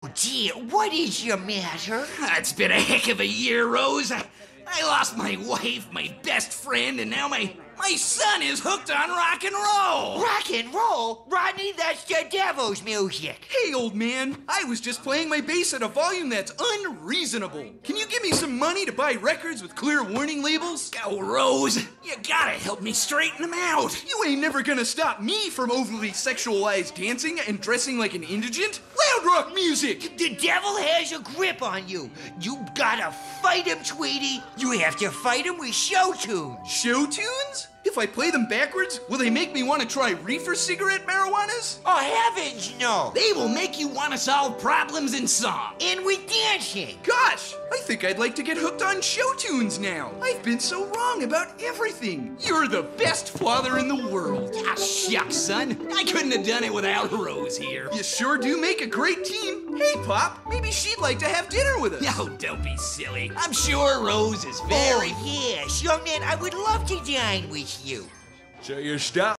Dear, what is your matter? It's been a heck of a year, Rose. I lost my wife, my best friend, and now my son is hooked on rock and roll. Rock and roll? Rodney, that's the devil's music. Hey, old man, I was just playing my bass at a volume that's unreasonable. Can you give me some money to buy records with clear warning labels? Oh, Rose, you gotta help me straighten them out. You ain't never gonna stop me from overly sexualized dancing and dressing like an indigent. Loud rock music! The devil has a grip on you. You gotta fight him, Tweety. You have to fight him with show tunes. Show tunes? If I play them backwards, will they make me want to try reefer cigarette marijuanas? Oh, heavens, no. They will make you want to solve problems in song. And with dancing. Gosh, I think I'd like to get hooked on show tunes now. I've been so wrong about everything. You're the best father in the world. Ah, shucks, son. I couldn't have done it without Rose here. You sure do make a great team. Hey, Pop, maybe she'd like to have dinner with us. No, don't be silly. I'm sure Rose is very... Oh, yes. Young man, I would love to dine with you. So you stop